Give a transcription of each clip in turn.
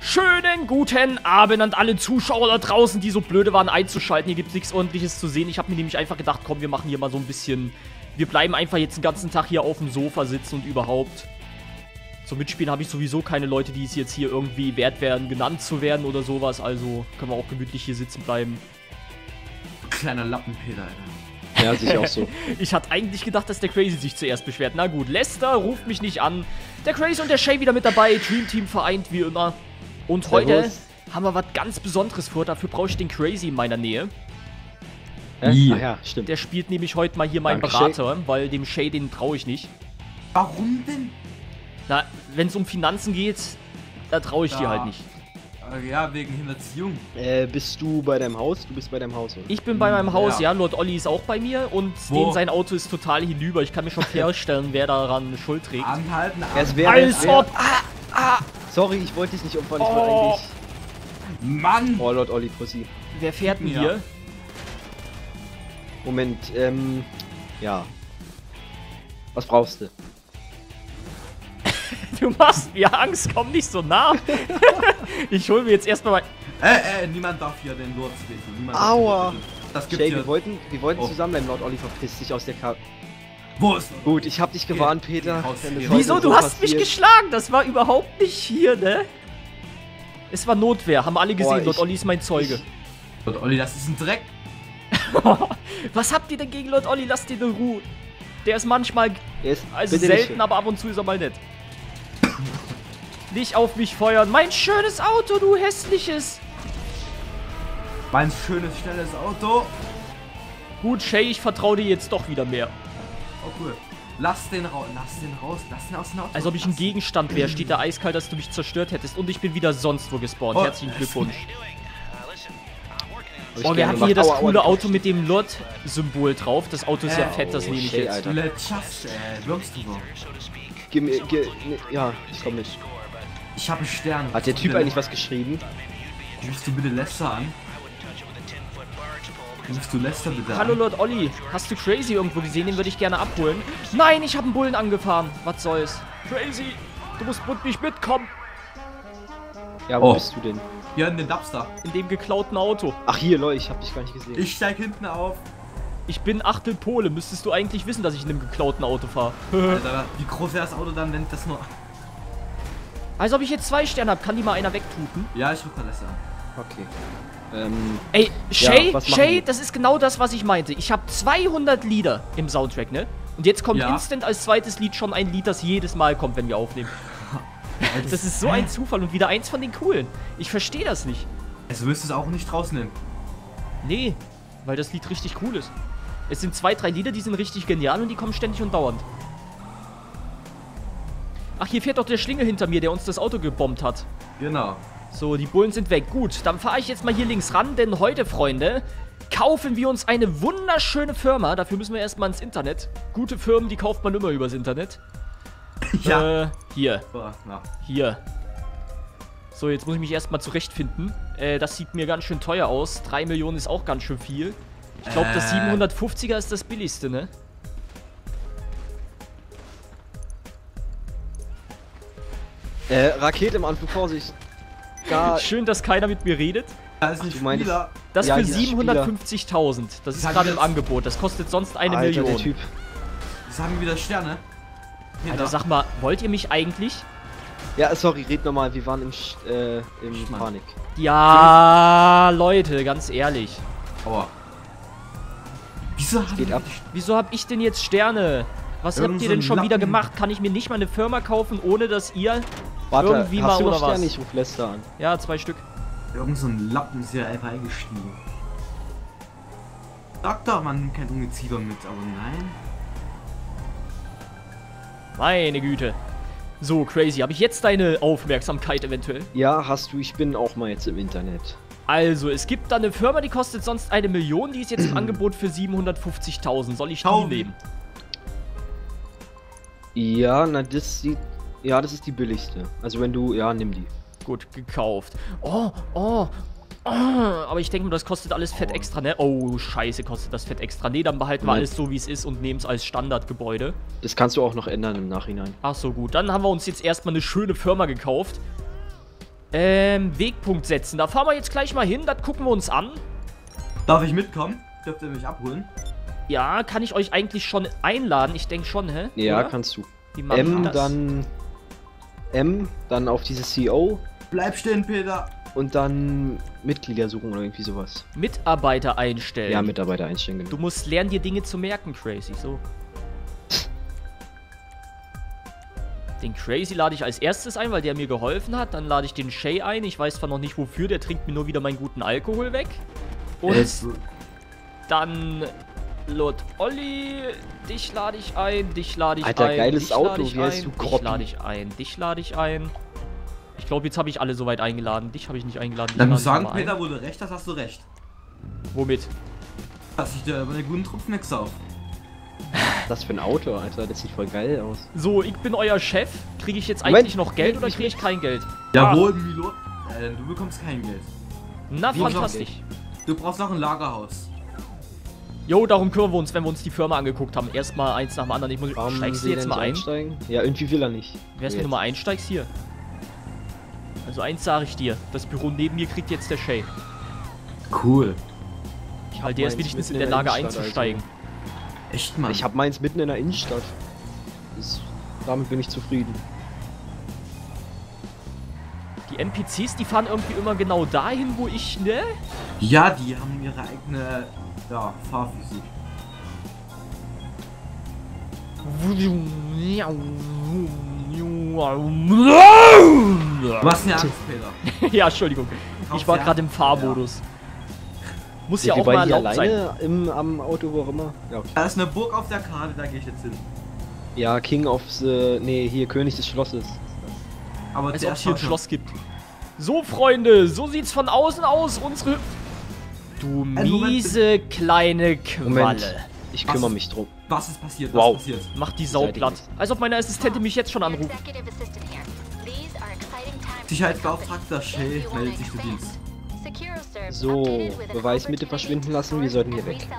Schönen guten Abend an alle Zuschauer da draußen, die so blöde waren einzuschalten. Hier gibt es nichts Ordentliches zu sehen. Ich habe mir nämlich einfach gedacht, komm, wir machen hier mal so ein bisschen... Wir bleiben einfach jetzt den ganzen Tag hier auf dem Sofa sitzen und überhaupt... Zum Mitspielen habe ich sowieso keine Leute, die es jetzt hier irgendwie wert wären, genannt zu werden oder sowas. Also können wir auch gemütlich hier sitzen bleiben. Kleiner Lappenpeter, Alter. Ja, sehe ich auch so. Ich hatte eigentlich gedacht, dass der Crazy sich zuerst beschwert. Na gut, Lester ruft mich nicht an. Der Crazy und der Shay wieder mit dabei. Dream Team vereint wie immer. Und heute haben wir was ganz Besonderes vor. Dafür brauche ich den Crazy in meiner Nähe. Ach ja, stimmt. Der spielt nämlich heute mal hier meinen Danke, Berater, weil dem Shay, den traue ich nicht. Warum denn? Na, wenn es um Finanzen geht, da traue ich dir halt nicht. Ja, wegen Hinterziehung. Bist du bei deinem Haus? Du bist bei deinem Haus, oder? Ich bin bei meinem Haus, Ja. ja. Lord Olli ist auch bei mir und sein Auto ist total hinüber. Ich kann mir schon herstellen, wer daran Schuld trägt. Anhalten, Es wäre Als ob... Sorry, ich wollte dich nicht opfern. Ich Oh. wollte eigentlich... Mann! Oh, Lord Olli, Pussy. Wer fährt denn Ja. hier? Moment, ja. Was brauchst du? Du machst mir Angst, komm nicht so nah. Ich hol mir jetzt erstmal mein... Niemand darf hier den Lord sprechen. Niemand Aua. Das gibt Shay, hier... wir wollten Oh. zusammenbleiben, Lord Olli verpisst sich aus der Karte. Wo ist... Gut, ich hab dich gewarnt, Peter. raus, wenn das geh heute Wieso? so Du hast mich passiert. geschlagen. Das war überhaupt nicht hier, ne? Es war Notwehr. Haben alle gesehen. Boah, Lord Olli ist mein Zeuge. Lord Olli, das ist ein Dreck. Was habt ihr denn gegen Lord Olli? Lasst ihn in Ruhe. Der ist manchmal... Der ist Also bitte selten, nicht. aber ab und zu ist er mal nett. Nicht auf mich feuern. Mein schönes Auto, du hässliches. Mein schönes, schnelles Auto. Gut, Shay, ich vertraue dir jetzt doch wieder mehr. Oh, cool. Lass den raus. Lass den aus dem Auto. Als ob ich ein Gegenstand wäre, steht da eiskalt, dass du mich zerstört hättest. Und ich bin wieder sonst wo gespawnt. Oh. Herzlichen Glückwunsch. Hab ich Oh, wir gerne hatten hier gemacht. das Aua, coole aua, Auto mit dem Lord-Symbol drauf. Das Auto ist ja fett, das nehme ich Shay, jetzt. Alter. Du schaffst, wirkst du so. Ja, ich komm mit. Ich habe Sterne. Hat der Typ eigentlich was geschrieben? Rufst du bitte Lester an? Rufst du Lester bitte Hallo an? Lord Olli, hast du Crazy irgendwo gesehen? Den würde ich gerne abholen. Nein, ich habe einen Bullen angefahren. Was soll's? Crazy, du musst nicht mitkommen. Ja, wo Oh. bist du denn? Hier in den Dubster. In dem geklauten Auto. Ach, hier, Leute, ich hab dich gar nicht gesehen. Ich steig hinten auf. Ich bin Achtel Pole. Müsstest du eigentlich wissen, dass ich in einem geklauten Auto fahre. Alter, wie groß wäre das Auto dann, wenn das nur... Als ob ich jetzt 2 Sterne habe. Kann die mal einer wegtuten? Ja, ich rufe mal Lester an. Okay. Ey, Shay, was machen Shay, wir? das ist genau das, was ich meinte. Ich habe 200 Lieder im Soundtrack, ne? Und jetzt kommt Ja. instant als zweites Lied schon ein Lied, das jedes Mal kommt, wenn wir aufnehmen. Das ist so ein Zufall und wieder eins von den coolen. Ich verstehe das nicht. Also wirst du es auch nicht rausnehmen. Nee, weil das Lied richtig cool ist. Es sind 2, 3 Lieder, die sind richtig genial und die kommen ständig und dauernd. Ach, hier fährt doch der Schlingel hinter mir, der uns das Auto gebombt hat. Genau. So, die Bullen sind weg. Gut, dann fahre ich jetzt mal hier links ran, denn heute, Freunde, kaufen wir uns eine wunderschöne Firma. Dafür müssen wir erstmal ins Internet. Gute Firmen, die kauft man immer übers Internet. Ja. Hier, Boah, na. hier. So, jetzt muss ich mich erstmal zurechtfinden. Das sieht mir ganz schön teuer aus. 3 Millionen ist auch ganz schön viel. Ich glaube, das 750er ist das billigste, ne? Rakete im Anflug, Vorsicht. Da, Schön, dass keiner mit mir redet. Da ist ein du meinst- Spieler. Das Ja, für dieser 750.000. Das ist Sag gerade im jetzt- Angebot. Das kostet sonst eine Alter, Million. der Typ. Das haben wieder Sterne. Alter, sag mal, wollt ihr mich eigentlich? Ja, sorry, red nochmal, wir waren im Schmarrn. Panik. Ja, Leute, ganz ehrlich. Aua. Wieso haben Geht wir ab. Wieso hab ich denn jetzt Sterne? Was Irgend habt ihr so denn ein schon wieder Lappen. gemacht? Kann ich mir nicht mal eine Firma kaufen, ohne dass ihr... Warte, Irgendwie hast mal du noch oder was? Sterne? Ich ruf Lester an. Ja, 2 Stück. Irgend so ein Lappen ist hier einfach eingestiegen. Sag doch, man nimmt kein Ungeziefer mit, aber nein. Meine Güte. So, Crazy, habe ich jetzt deine Aufmerksamkeit eventuell? Ja, hast du, ich bin auch mal jetzt im Internet. Also, es gibt da eine Firma, die kostet sonst 1 Million, die ist jetzt im Angebot für 750.000. Soll ich die Kauf. nehmen? Ja, na, das sieht. Ja, das ist die billigste. Also, wenn du. Ja, nimm die. Gut, gekauft. Oh, aber ich denke mal, das kostet alles fett extra, ne? Oh, scheiße, kostet das fett extra. Nee, dann behalten wir Nein. alles so, wie es ist und nehmen es als Standardgebäude. Das kannst du auch noch ändern im Nachhinein. Ach so, gut. Dann haben wir uns jetzt erstmal eine schöne Firma gekauft. Wegpunkt setzen. Da fahren wir jetzt gleich mal hin, das gucken wir uns an. Darf ich mitkommen? Dürft ihr mich abholen? Ja, kann ich euch eigentlich schon einladen? Ich denke schon, hä? Ja, Oder? kannst du. Wie machen wir das? Dann auf diese CO Bleib stehen, Peter. und dann Mitglieder suchen oder irgendwie sowas. Mitarbeiter einstellen. Ja, Mitarbeiter einstellen, Du genau. musst lernen, dir Dinge zu merken, Crazy. So. Den Crazy lade ich als erstes ein, weil der mir geholfen hat. Dann lade ich den Shay ein. Ich weiß zwar noch nicht wofür, der trinkt mir nur wieder meinen guten Alkohol weg. Und dann Lord Olli, dich lade ich ein, dich lade ich Alter, ein. geiles dich Auto, lade ich wie heißt ein, du, dich Grotty? lade ich ein, dich lade ich ein. Ich glaube, jetzt habe ich alle soweit eingeladen. Dich habe ich nicht eingeladen. dich Dann lade muss ich sagen, nochmal ein. Peter, wo du recht hast, hast du recht. Womit? Dass ich dir über einen guten Tropfen nix auf. Das für ein Auto, Alter, das sieht voll geil aus. So, ich bin euer Chef. Kriege ich jetzt Moment, eigentlich noch Geld oder ich kriege ich kein Geld? Jawohl, Milo. Du bekommst kein Geld. Na, Wie fantastisch. Du brauchst noch ein Lagerhaus. Jo, darum kümmern wir uns, wenn wir uns die Firma angeguckt haben. Erstmal eins nach dem anderen. Ich muss, Warum steigst du will jetzt der mal nicht ein? einsteigen? Ja, irgendwie will er nicht. Wärst du Jetzt. nur mal einsteigst hier? Also eins sage ich dir. Das Büro neben mir kriegt jetzt der Shay. Cool. Ich Weil hab der ist meins wenigstens in mitten der Lage Innenstadt, einzusteigen. Echt, Mann. Ich hab meins mitten in der Innenstadt. Damit bin ich zufrieden. Die NPCs, die fahren irgendwie immer genau dahin, wo ich, ne? Ja, die haben ihre eigene, ja, Fahrphysik. Du hast mir Angst, Peter. Ja, Entschuldigung. Ich war Ja. gerade im Fahrmodus. Muss ja Sind auch wir mal beide erlaubt sein. alleine am Auto, wo auch immer? Ja, okay. Da ist eine Burg auf der Karte, da gehe ich jetzt hin. Ja, King of the... Nee, hier, König des Schlosses. Aber Als ob der es hier ein Schotte. Schloss gibt. So, Freunde, so sieht's von außen aus. Unsere... Du Moment, miese kleine Moment, Qualle. ich Was? kümmere mich drum. Was ist passiert? Wow. Was ist passiert? Mach die Sau Seid ihr platt. nicht. Als ob meine Assistentin mich jetzt schon anruft. Sicherheitsbeauftragter Shay meldet sich zu Dienst. So, Beweismittel verschwinden lassen, wir sollten hier weg.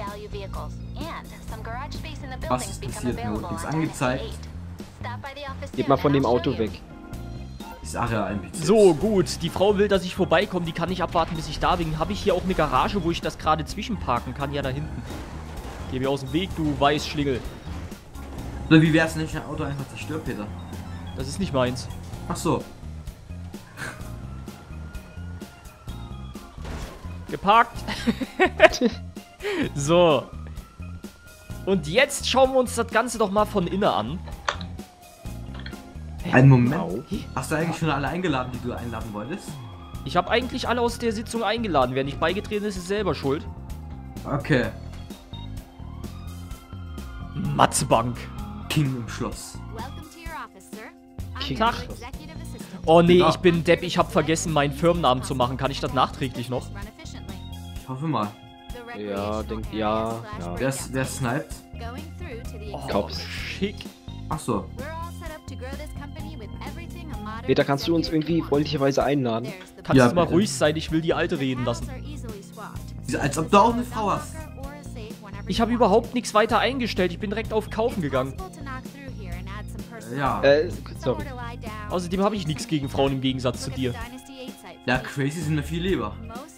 Was ist passiert? Mir wurde nichts angezeigt. Geht mal von dem Auto weg. Ich sage ja ein bisschen. So, gut. Die Frau will, dass ich vorbeikomme. Die kann nicht abwarten, bis ich da bin. Habe ich hier auch eine Garage, wo ich das gerade zwischenparken kann? Ja, da hinten. Geh mir aus dem Weg, du Weißschlingel. Oder wie wär's, wenn ich ein Auto einfach zerstört, Peter? Das ist nicht meins. Ach so. Geparkt. So. Und jetzt schauen wir uns das Ganze doch mal von innen an. Einen Moment. Au. Hast du eigentlich schon alle eingeladen, die du einladen wolltest? Ich habe eigentlich alle aus der Sitzung eingeladen. Wer nicht beigetreten ist, ist selber schuld. Okay. Matzbank. King im Schloss. King Tag. of the Schlosses. Oh nee, Ja. ich bin Depp. Ich habe vergessen, meinen Firmennamen zu machen. Kann ich das nachträglich noch? Ich hoffe mal. Ja, ja. Wer sniped? Oh, Cops. schick. Ach so. Peter, kannst du uns irgendwie freundlicherweise einladen? Kannst Ja, du mal bitte. ruhig sein? Ich will die Alte reden lassen. Als ob du auch eine Frau hast. Ich habe überhaupt nichts weiter eingestellt. Ich bin direkt auf Kaufen gegangen. Ja. Sorry. Außerdem habe ich nichts gegen Frauen im Gegensatz zu dir. Ja, crazy sind mir viel lieber.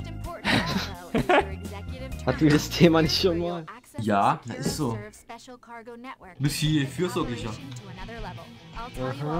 Hatten wir das Thema nicht schon mal? Ja, das ist so. Du bist viel fürsorglicher. Aha.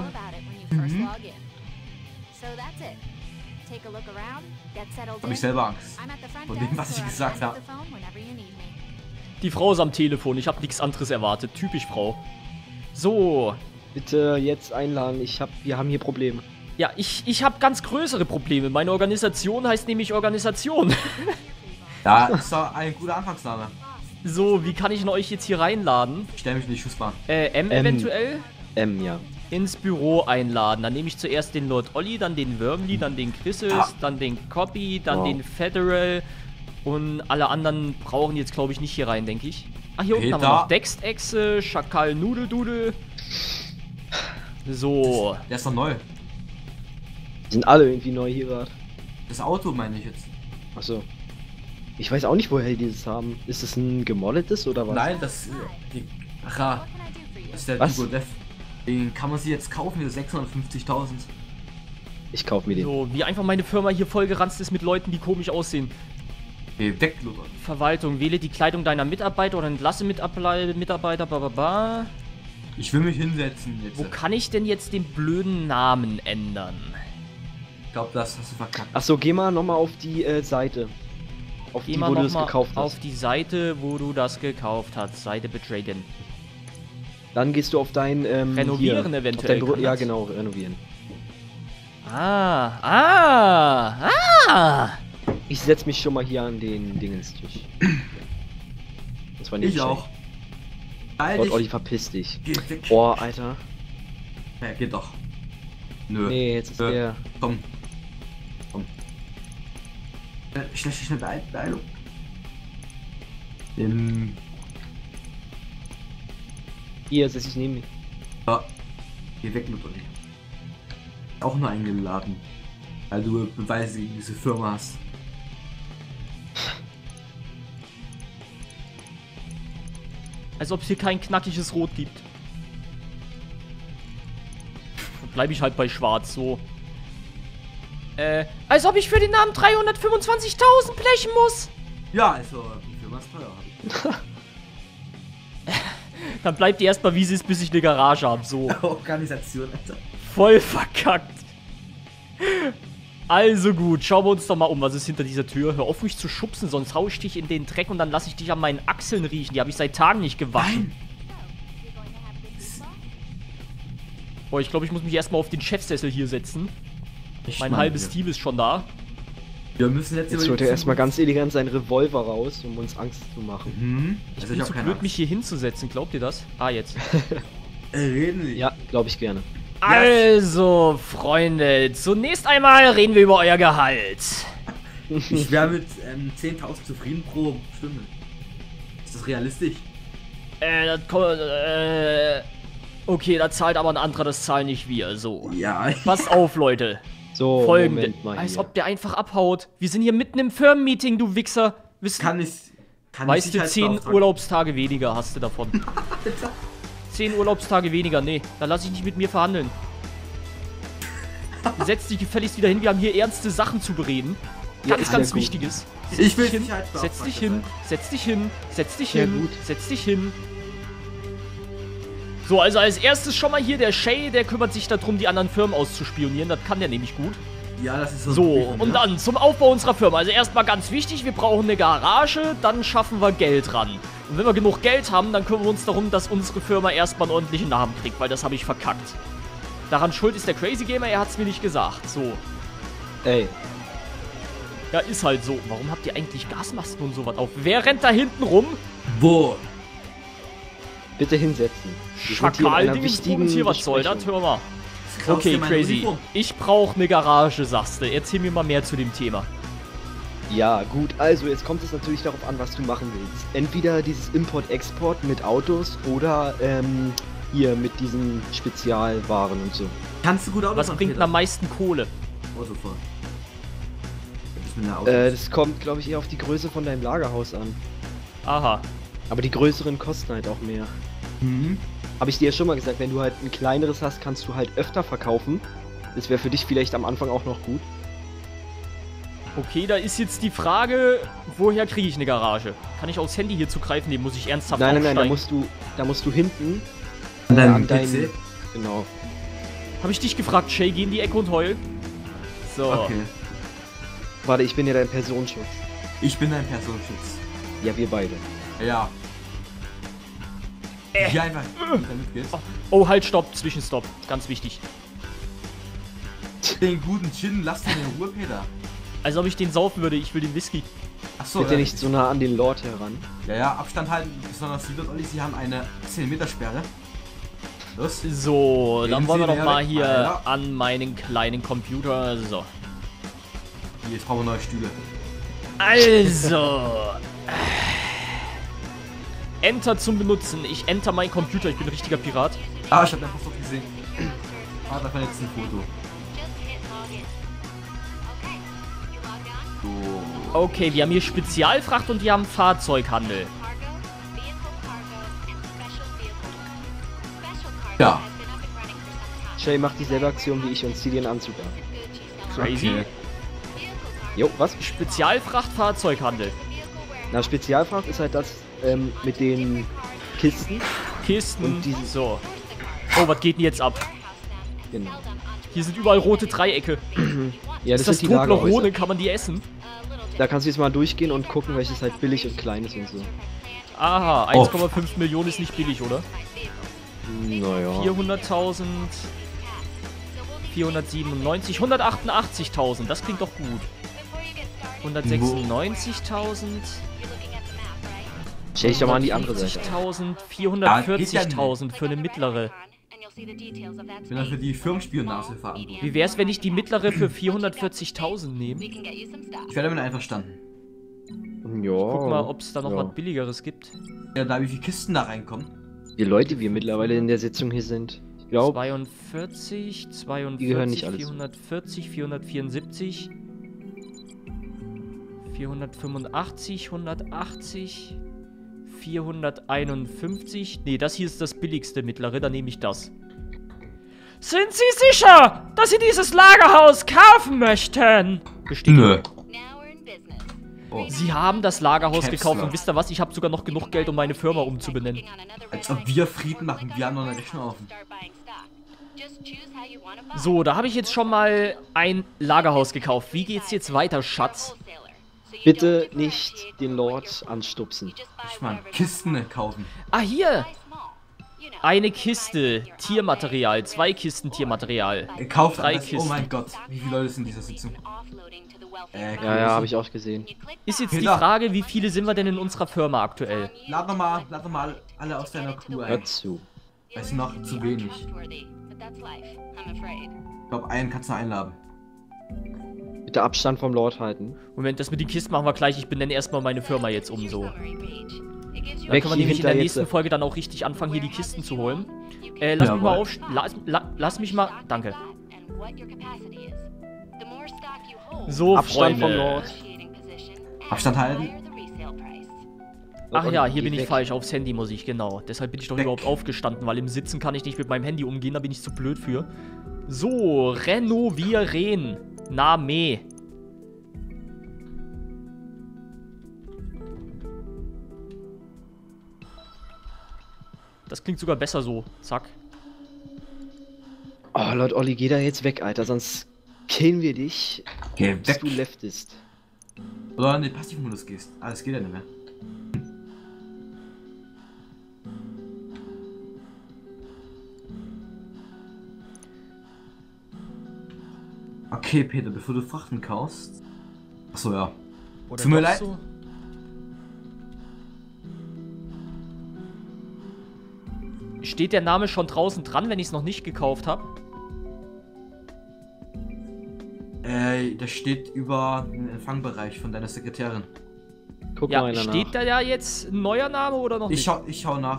Hab ich selber Angst. Von dem, was ich gesagt habe. Die Frau ist am Telefon. Ich habe nichts anderes erwartet. Typisch Frau. So. Bitte jetzt einladen, wir haben hier Probleme. Ja, ich habe ganz größere Probleme. Meine Organisation heißt nämlich Organisation. Ja, ist doch ein guter Anfangsname. So, wie kann ich denn euch jetzt hier reinladen? Ich stell mich in die Schussbahn. Eventuell Ja. ins Büro einladen. Dann nehme ich zuerst den Lord Olli, dann den Wormly, dann den Chrysis, dann den Copy, dann Wow. den Federal. Und alle anderen brauchen jetzt, glaube ich, nicht hier rein, denke ich. Ah, hier unten haben wir Peter. noch Dextexe, Schakal Nudeldudel. So. Der ist doch neu. Die sind alle irgendwie neu hier gerade. Das Auto meine ich jetzt. Achso. Ich weiß auch nicht, woher die das haben. Ist es ein gemoddetes oder was? Nein, das ach ja, das ist der Was? Dugo Death. Den kann man sich jetzt kaufen für 650.000. Ich kauf mir den. So, wie einfach meine Firma hier vollgeranzt ist mit Leuten, die komisch aussehen. Geh weg, Luther. Verwaltung, wähle die Kleidung deiner Mitarbeiter oder entlasse Mitarbeiter, bababa. Ich will mich hinsetzen jetzt. Wo kann ich denn jetzt den blöden Namen ändern? Ich glaube, das hast du verkackt. Achso, geh mal nochmal auf die Seite. Auf Geh die, mal wo du das nochmal gekauft hast. auf die Seite, wo du das gekauft hast. Seite betraden. Dann gehst du auf dein Renovieren hier, eventuell, Auf dein kann ja, das? genau, renovieren. Ich setz mich schon mal hier an den Dingenstisch. Das war nicht Ich auch. Halt Gott, dich. Olli, verpiss dich. Geh weg. Boah, Alter. Ja, geht doch. Nö. Nee, jetzt ist der. Komm. Komm. Schnell, Beeilung. Hier setz ich neben mich. Ja. Geh weg, Luther. Auch nur eingeladen. Weil du Beweise gegen diese Firma hast. Als ob es hier kein knackiges Rot gibt. Dann bleibe ich halt bei Schwarz, so. Als ob ich für den Namen 325.000 blechen muss. Ja, also, die Firma ist teuer. Dann bleibt die erstmal wie sie ist, bis ich eine Garage habe, so. Organisation, Alter. Voll verkackt. Also gut, schauen wir uns doch mal um, was ist hinter dieser Tür. Hör auf, mich zu schubsen, sonst hau ich dich in den Dreck und dann lasse ich dich an meinen Achseln riechen. Die habe ich seit Tagen nicht gewaschen. Boah, ich glaube, ich muss mich erstmal auf den Chefsessel hier setzen. Mein halbes Team ist schon da. Wir müssen jetzt Jetzt holt er erstmal ganz elegant seinen Revolver raus, um uns Angst zu machen. Mhm. Ich bin zu blöd, mich hier hinzusetzen. Glaubt ihr das? Ah, jetzt. Reden nicht. Ja, glaube ich gerne. Also, Freunde, zunächst einmal reden wir über euer Gehalt. Ich wäre mit 10.000 zufrieden pro Stunde. Ist das realistisch? Okay, da zahlt aber ein anderer, das zahlen nicht wir. So. Ja. Passt auf, Leute. So, Folgende. Moment mal Als hier. ob der einfach abhaut. Wir sind hier mitten im Firmenmeeting, du Wichser. Kann ich Weißt du, 10 Sicherheitsbeauftragten- Urlaubstage weniger hast du davon. 10 Urlaubstage weniger, nee. Da lass ich nicht mit mir verhandeln. Setz dich gefälligst wieder hin, wir haben hier ernste Sachen zu bereden. Ja, Ganz, ist ganz ja gut. Wichtiges. Ich will hin, Sicherheitsbeauftragter setz dich hin, sein. setz dich hin, setz dich Ja, hin, gut. setz dich hin. So, also als erstes schon mal hier der Shay, der kümmert sich darum, die anderen Firmen auszuspionieren. Das kann der nämlich gut. Ja, das ist So, ein und dann zum Aufbau unserer Firma. Also erstmal ganz wichtig, wir brauchen eine Garage, dann schaffen wir Geld ran. Und wenn wir genug Geld haben, dann kümmern wir uns darum, dass unsere Firma erstmal einen ordentlichen Namen kriegt, weil das habe ich verkackt. Daran schuld ist der Crazy Gamer, er hat es mir nicht gesagt. So. Ey, Ja, ist halt so. Warum habt ihr eigentlich Gasmasken und sowas auf? Wer rennt da hinten rum? Wo? bitte hinsetzen. Wir sind hier in einer Schakal-Ding, wichtigen hier, was soll das? Besprechung. Hör mal. Klaust Okay, dir meine Crazy. Uniform? Ich brauche eine Garage, sagst du. Erzähl mir mal mehr zu dem Thema. Ja, gut, also jetzt kommt es natürlich darauf an, was du machen willst. Entweder dieses Import-Export mit Autos oder hier mit diesen Spezialwaren und so. Kannst du gut Auto Was fahren, bringt denn Peter? am meisten Kohle? Auto fahren. Das ist mit einer Auto. Das kommt, glaube ich, eher auf die Größe von deinem Lagerhaus an. Aha. Aber die größeren kosten halt auch mehr. Mhm. Habe ich dir ja schon mal gesagt, wenn du halt ein kleineres hast, kannst du halt öfter verkaufen. Das wäre für dich vielleicht am Anfang auch noch gut. Okay, da ist jetzt die Frage, woher kriege ich eine Garage? Kann ich aufs Handy hier zugreifen? Nee, muss ich ernsthaft Nein, da aufsteigen? musst du hinten An deinem an deinen... PC? Genau. Habe ich dich gefragt, Shay, geh in die Ecke und heul? So. Okay. Warte, ich bin ja dein Personenschutz. Ich bin dein Personenschutz. Ja, wir beide. Ja. Hier einfach damit geht's. Oh, halt, stopp, Zwischenstopp. Ganz wichtig. Den guten Gin, lass den in Ruhe, Peter. Als ob ich den saufen würde, ich will den Whisky. Achso, Bitte nicht so nah an den Lord heran. Ja, Abstand halten, besonders Sie und Olli, Sie haben eine 10-Meter-Sperre. Los. So, dann Gehen wollen wir Sie doch näher mal weg. hier Ja. an meinen kleinen Computer. So. Hier, jetzt brauchen wir neue Stühle. Also. Enter zum Benutzen. Ich enter meinen Computer. Ich bin ein richtiger Pirat. Ah, ich hab dein Postdoc gesehen. Ah, da war jetzt ein Foto. So. Okay, wir haben hier Spezialfracht und wir haben Fahrzeughandel. Ja. Shay macht dieselbe Aktion wie ich und zieh dir einen Anzug an. Crazy. Okay. Jo, was? Spezialfrachtfahrzeughandel. Na, Spezialfracht ist halt das mit den Kisten. Kisten. Und dieses- So. Oh, was geht denn jetzt ab? Genau. Hier sind überall rote Dreiecke. Ja, Ist das sind die Lagerhäuser. Toblerone? Kann man die essen? Da kannst du jetzt mal durchgehen und gucken, welches halt billig und klein ist und so. Aha, Oh. 1,5 Millionen ist nicht billig, oder? Naja. 400.000. 497. 188.000. Das klingt doch gut. 196.000. Stell dich doch mal an die andere Seite. 450.000. 440.000 für eine mittlere. Ich bin dafür die Firmenspionage verantwortlich. Wie wär's, wenn ich die mittlere für 440.000 nehme? Ich werde damit einverstanden. Ja. Guck mal, ob es da noch ja. was Billigeres gibt. Ja, da wie viele Kisten da reinkommen. Wie Leute wir mittlerweile in der Sitzung hier sind. Ich glaube, 42, 42, Die gehören nicht alles. 440, 474, 485, 180, 451. Nee, das hier ist das billigste mittlere, dann nehme ich das. Sind Sie sicher, dass Sie dieses Lagerhaus kaufen möchten? Bestätigung. Oh. Sie haben das Lagerhaus Caps gekauft Lock. und wisst ihr was? Ich habe sogar noch genug Geld, um meine Firma umzubenennen. Als ob wir Frieden machen, wir haben noch eine Rechnung offen. So, da habe ich jetzt schon mal ein Lagerhaus gekauft. Wie geht's jetzt weiter, Schatz? bitte nicht den Lord anstupsen. Ich meine, Kisten kaufen. Ah, hier! Eine Kiste Tiermaterial, 2 Kisten Tiermaterial. Ihr kauft 3 alles. Oh Kisten. mein Gott, wie viele Leute sind in dieser Sitzung? Ja, habe ich auch gesehen. Ist jetzt die Peter. Frage, wie viele sind wir denn in unserer Firma aktuell? Lad doch mal alle aus deiner Crew Hör ein. zu. Das ist noch zu wenig. Ich glaube, einen kannst du einladen. Bitte Abstand vom Lord halten. Moment, das mit den Kisten machen wir gleich. Ich benenne erstmal meine Firma jetzt um so. Dann Weg können wir hier nämlich in der hinter nächsten jetzt. Folge dann auch richtig anfangen, hier die Kisten zu holen. Lass mich mal auf... Lass mich mal... Danke. So, Abstand vom Freunde. Lord. Abstand halten. Ach ja, hier Geh bin ich weg. falsch. Aufs Handy muss ich, genau. Deshalb bin ich doch Weg. überhaupt aufgestanden, weil im Sitzen kann ich nicht mit meinem Handy umgehen, da bin ich zu blöd für. So, renovieren. Name. Das klingt sogar besser so. Zack. Oh, Lord Olli, geh da jetzt weg, Alter, sonst killen wir dich, Geh bis weg. du leftest. Oder in den Passivmodus gehst. Alles geht ja nicht mehr. Okay, Peter, bevor du Frachten kaufst. Achso, ja. Oder Tut mir doch leid. so? Steht der Name schon draußen dran, wenn ich es noch nicht gekauft habe? Das steht über den Empfangbereich von deiner Sekretärin. Guck mal Ja, einer steht nach. da ja jetzt ein neuer Name oder noch nicht? Ich schau nach.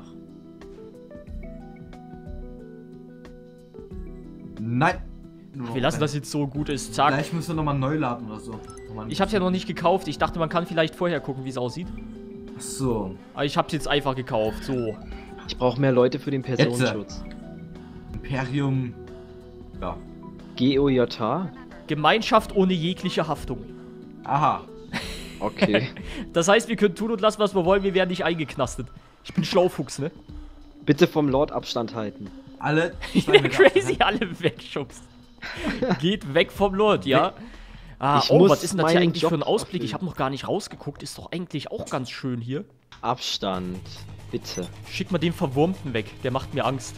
Nein. Wir lassen das jetzt so gut ist. Zack. Vielleicht müssen wir nochmal neu laden oder so. Ich hab's ja noch nicht gekauft. Ich dachte, man kann vielleicht vorher gucken, wie es aussieht. Achso. Aber ich hab's jetzt einfach gekauft. So. Ich brauche mehr Leute für den Personenschutz. Imperium. Ja. GOJH? Gemeinschaft ohne jegliche Haftung. Aha. Okay. Das heißt, wir können tun und lassen, was wir wollen. Wir werden nicht eingeknastet. Ich bin Schlaufuchs, ne? Bitte vom Lord Abstand halten. Alle. Ich bin crazy, alle wegschubst. Geht weg vom Lord, ja? Ah, Ich oh, muss was ist denn das hier meinen eigentlich Job für ein Ausblick? erfüllen. Ich habe noch gar nicht rausgeguckt. Ist doch eigentlich auch ganz schön hier. Abstand. Bitte. Schick mal den Verwurmten weg. Der macht mir Angst.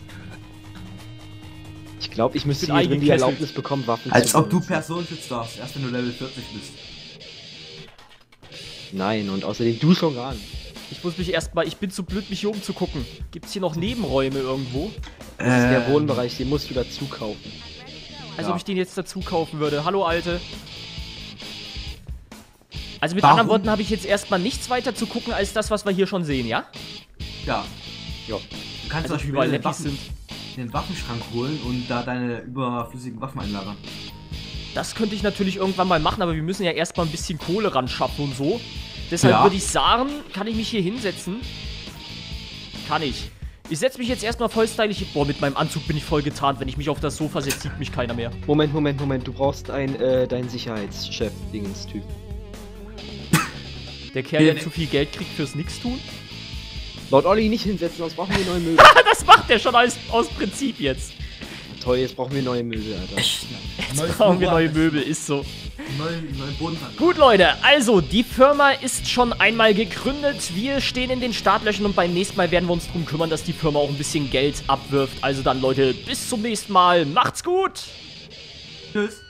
Ich glaube, ich müsste bin hier drin die eingekesselt. Erlaubnis bekommen, Waffen Als zu ob du benutzen. Personenschutz darfst, erst wenn du Level 40 bist. Nein, und außerdem du schon gar nicht. Ich muss mich erstmal... Ich bin zu blöd, mich hier umzugucken. Gibt's hier noch Nebenräume irgendwo? Das ist der Wohnbereich, den musst du dazu kaufen. Als Ja. ob ich den jetzt dazu kaufen würde. Hallo, Alte. Also mit Warum? anderen Worten habe ich jetzt erstmal nichts weiter zu gucken, als das, was wir hier schon sehen, ja? Ja. Ja. Du kannst Also zum überall Beispiel Lepis sind. den Waffenschrank holen und da deine überflüssigen Waffen einlagern. Das könnte ich natürlich irgendwann mal machen, aber wir müssen ja erstmal ein bisschen Kohle ran schaffen und so. Deshalb Ja. würde ich sagen, kann ich mich hier hinsetzen? Kann ich. Ich setze mich jetzt erstmal voll stylisch. Boah, mit meinem Anzug bin ich voll getarnt. Wenn ich mich auf das Sofa setze, sieht mich keiner mehr. Moment. Du brauchst deinen Sicherheitschef-Dingens-Typ. Der Kerl, der zu viel Geld kriegt fürs Nichtstun? Laut Olli nicht hinsetzen, sonst brauchen wir neue Möbel. Das macht der schon aus Prinzip jetzt. Toll, jetzt brauchen wir neue Möbel, Alter. Echt? Jetzt brauchen wir neue Möbel, ist so. Neue Bodenplatte. Gut, Leute, also die Firma ist schon einmal gegründet. Wir stehen in den Startlöchern und beim nächsten Mal werden wir uns darum kümmern, dass die Firma auch ein bisschen Geld abwirft. Also dann, Leute, bis zum nächsten Mal. Macht's gut! Tschüss.